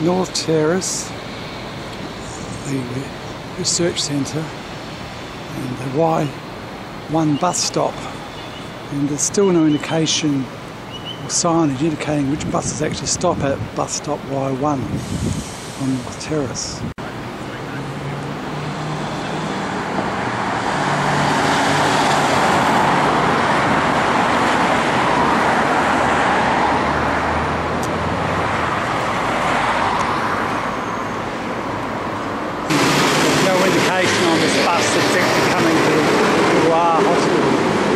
North Terrace, the research centre, and the Y1 bus stop, and there's still no indication or signage indicating which buses actually stop at bus stop Y1 on North Terrace. On this bus that's actually coming to our hospital.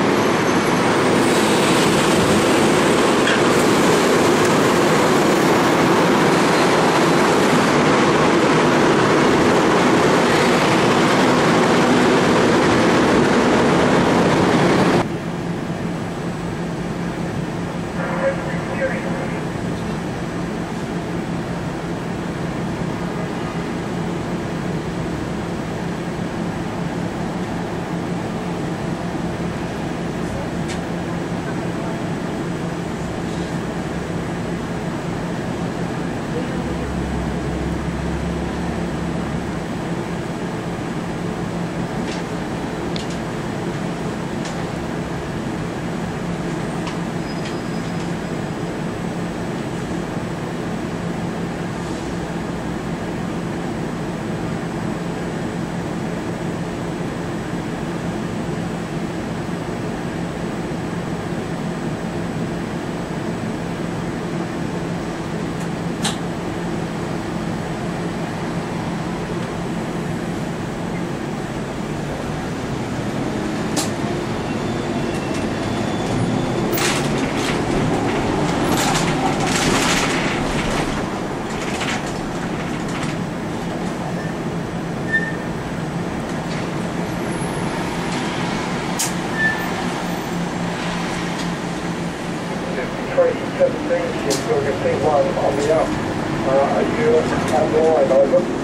On the up. Are you on the line, over?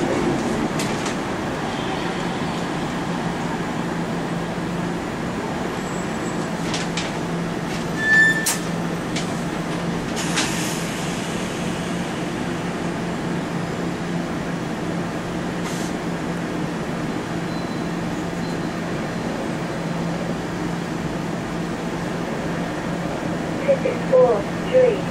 Ticket 4, 3.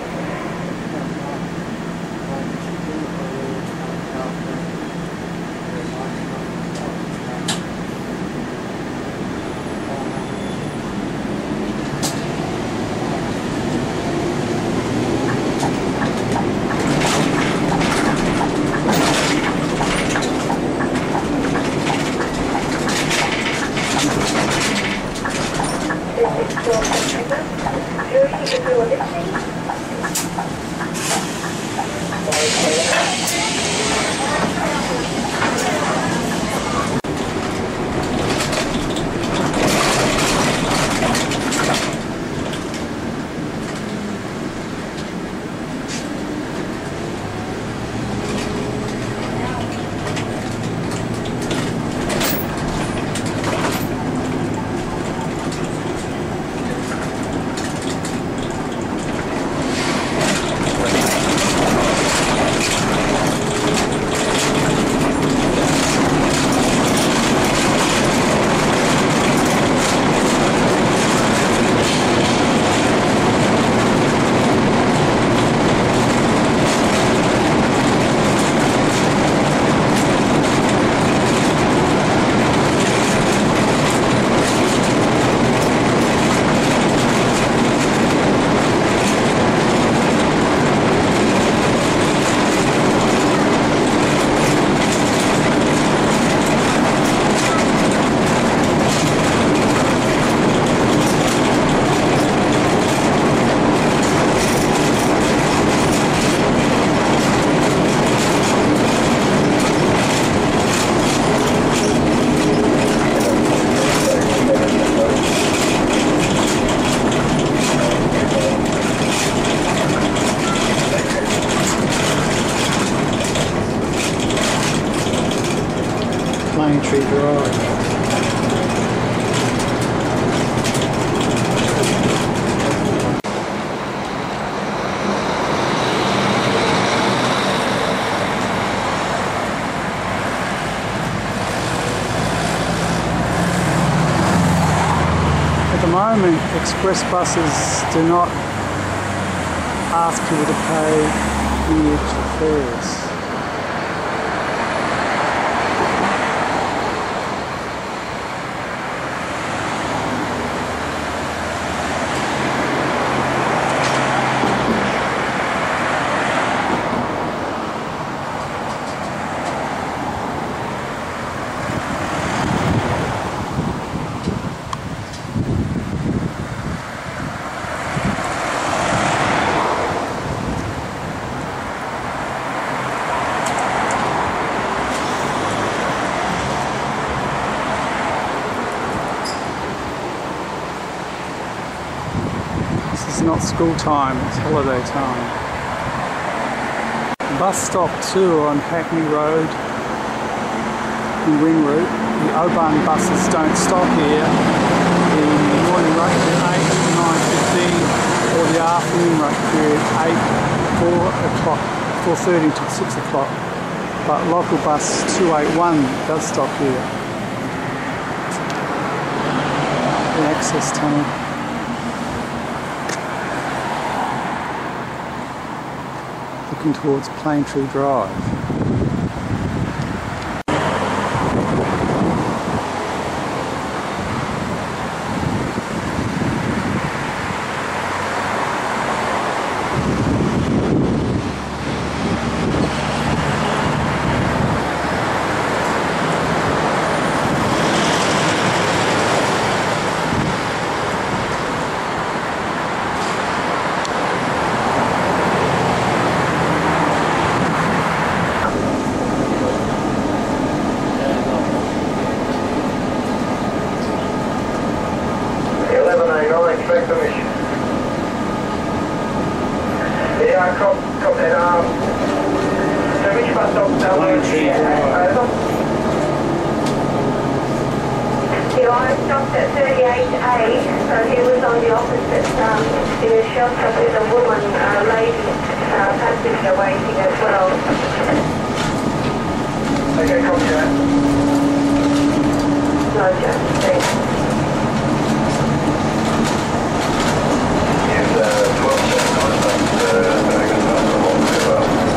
Tree Garage. moment, express buses do not ask people to pay any extra fares. It's not school time, it's holiday time. Bus stop 2 on Hackney Road in Ring Route. The O-Bahn buses don't stop here. The morning rush period 8 to 9:15 or the afternoon rush period 4:30 to 6 o'clock. But local bus 281 does stop here. The access tunnel. Looking towards Plaintree Drive. I stopped at 38A, so he was on the opposite in a shelter with a woman, lady, passenger waiting as well. Okay, copy that. Roger, thanks. Yes, 12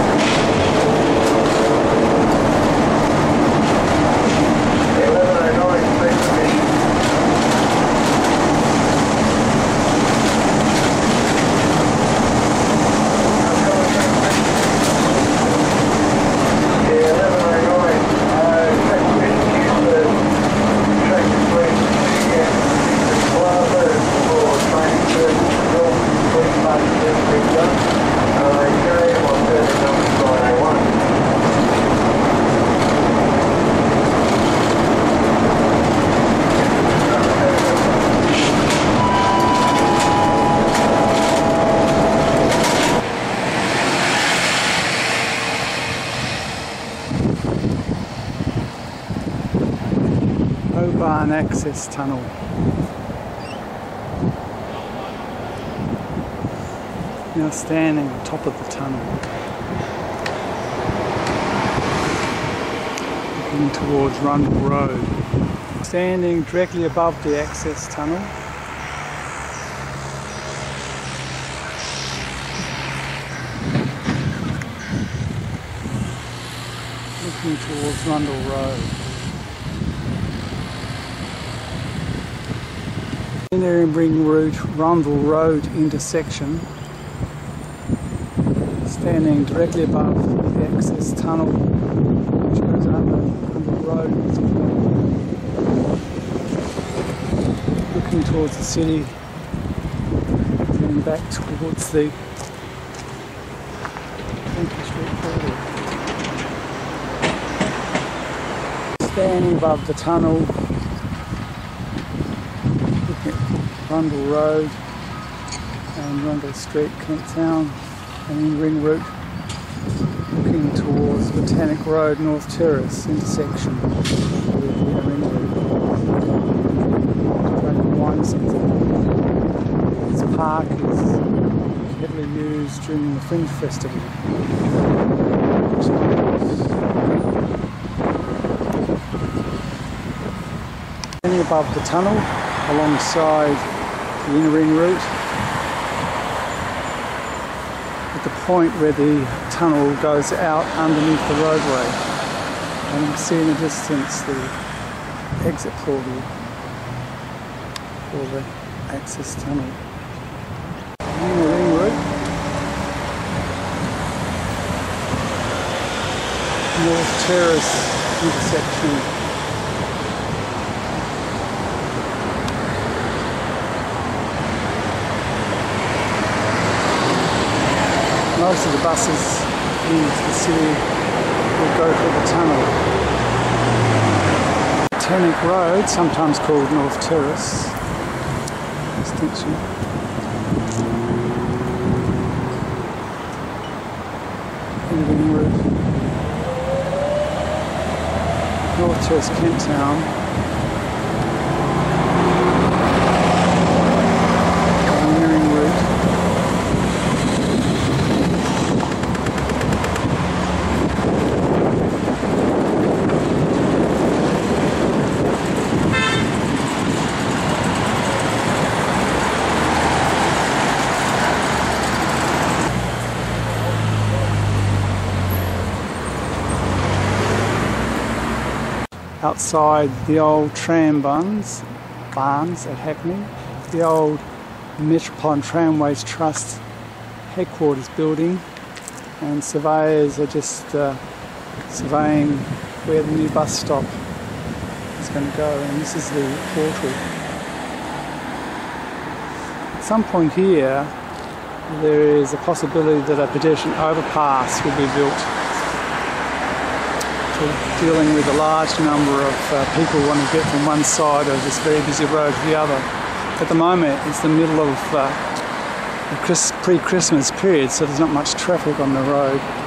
O-Bahn access tunnel. Now standing on top of the tunnel, looking towards Rundle Road. Standing directly above the access tunnel. Looking towards Rundle Road. There in Ring Route, Rundle Road intersection, standing directly above the access tunnel which goes under Rundle Road, looking towards the city and back towards the Street corridor. Standing above the tunnel, Rundle Road and Rundle Street, Kent Town, and in Ring Route, looking towards Botanic Road, North Terrace intersection with the Ring Route. Wine centre. This park is heavily used during the Fringe Festival. Standing above the tunnel, alongside the inner ring route, at the point where the tunnel goes out underneath the roadway. And you can see in the distance the exit portal for the access tunnel. Inner ring route. North Terrace intersection. Most of the buses into the city will go through the tunnel. Botanic Road, sometimes called North Terrace extension. Ring route. North Terrace, Kent Town. Ring route. Outside the old tram barns at Hackney, the old Metropolitan Tramways Trust headquarters building, and surveyors are just surveying where the new bus stop is going to go, and this is the portal. At some point here there is a possibility that a pedestrian overpass will be built, dealing with a large number of people wanting to get from one side of this very busy road to the other. At the moment it's the middle of the pre-Christmas period, so there's not much traffic on the road.